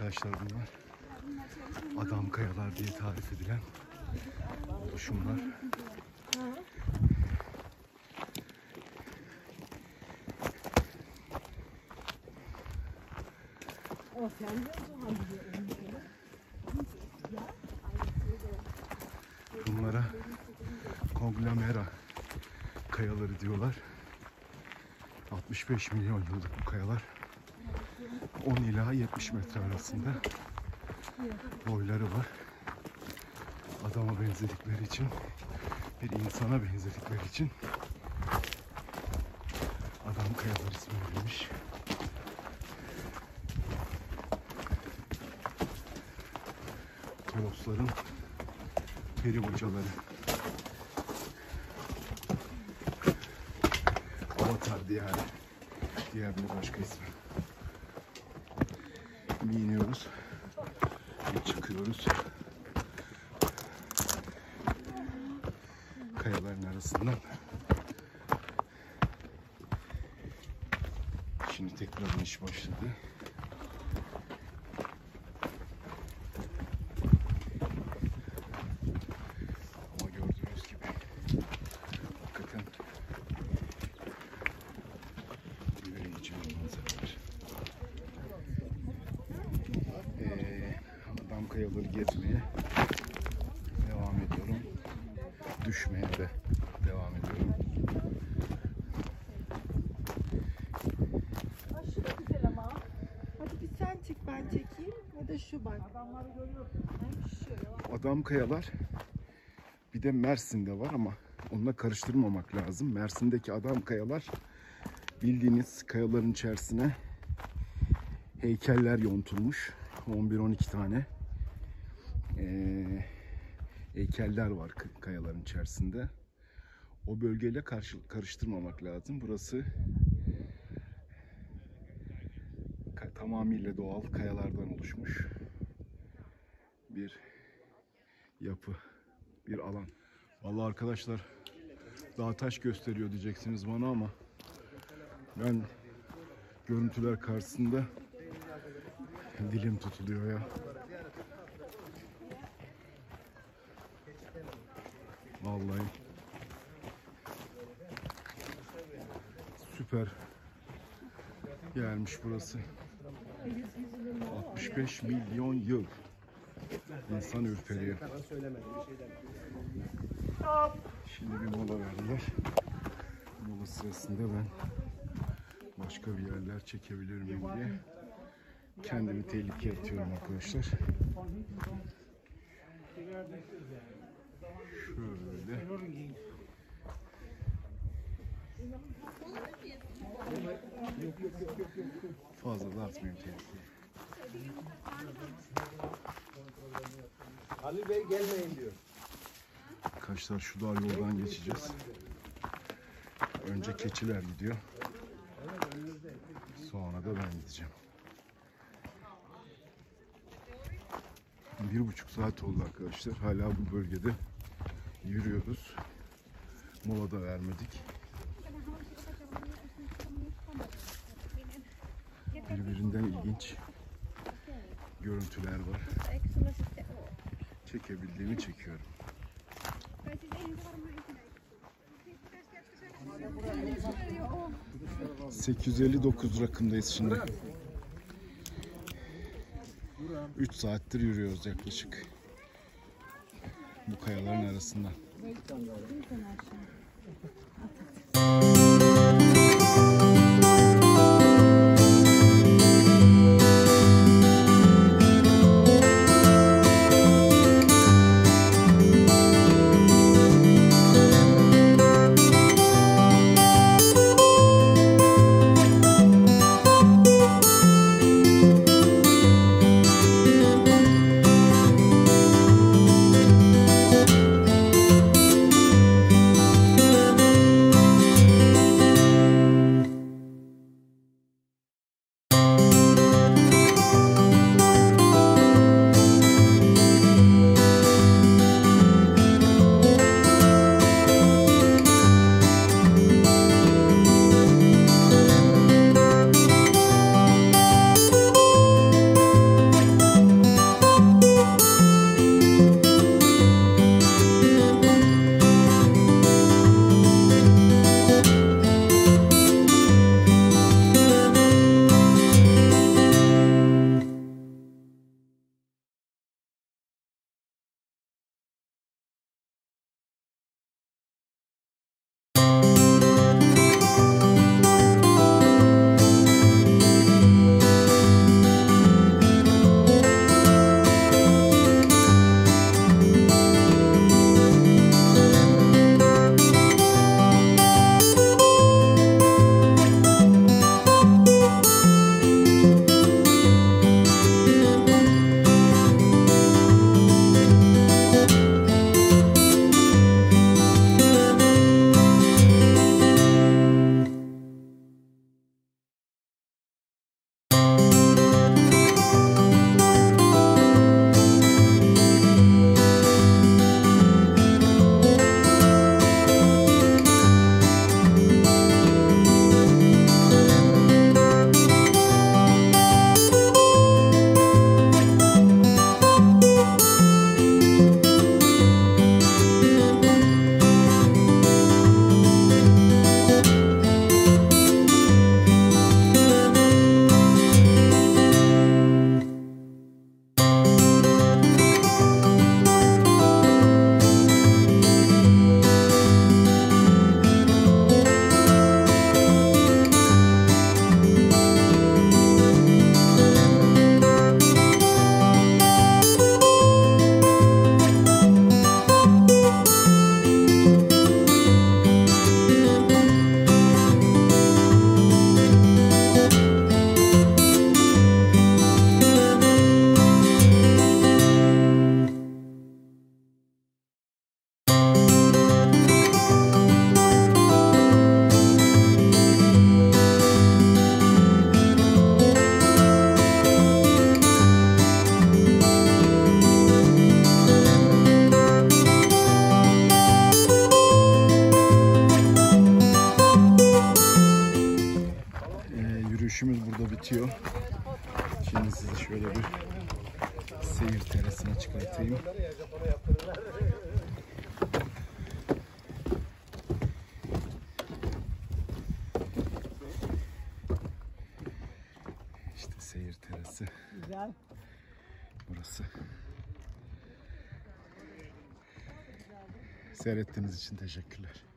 Arkadaşlar bunlar Adam Kayalar diye tarif edilen oluşumlar. Bunlara konglomera kayaları diyorlar. 65 milyon yıllık bu kayalar. 10 ila 70 metre arasında boyları var. Adama benzedikleri için, bir insana benzedikleri için Adam Kayalar ismi verilmiş. Torosların peri bacaları. Avatar diyarı. Diğer bir başka ismi. İniyoruz. Çıkıyoruz. Kayaların arasından. Şimdi tekrar iniş başladı. Ama gördüğünüz gibi hakikaten büyüleyici bir manzaralar. Adam Kayaları gezmeye devam ediyorum. Düşmeye de devam ediyorum. Aşırı güzel ama. Hadi bir sen çek, ben çekeyim. Ya da şu bak. Adamları görüyorsun. Adam Kayalar bir de Mersin'de var ama onunla karıştırmamak lazım. Mersin'deki Adam Kayalar bildiğiniz kayaların içerisine heykeller yontulmuş. 11-12 tane heykeller var kayaların içerisinde. O bölgeyle karıştırmamak lazım. Burası tamamıyla doğal kayalardan oluşmuş bir yapı, bir alan. Vallahi arkadaşlar dağ taş gösteriyor diyeceksiniz bana ama ben görüntüler karşısında dilim tutuluyor ya. Vallahi süper gelmiş burası. 65 milyon yıl. İnsan ürperiyor. Şimdi bir mola verdiler. Mola sırasında ben başka bir yerler çekebilir miyim diye kendimi tehlikeye atıyorum arkadaşlar. Şöyle. Fazla da atmayayım tehlikeye. Halil Bey gelmeyin diyor. Arkadaşlar şu dar yoldan geçeceğiz. Önce keçiler gidiyor. Sonra da ben gideceğim. 1,5 saat oldu arkadaşlar. Hala bu bölgede yürüyoruz. Mola da vermedik. Birbirinden ilginç görüntüler var. Çekebildiğimi çekiyorum. 859 rakımdayız şimdi. 3 saattir yürüyoruz yaklaşık. Bu kayaların arasında. bitiyor. Şimdi sizi şöyle bir seyir terasına çıkartayım. İşte seyir terası. Güzel. Burası. Seyrettiğiniz için teşekkürler.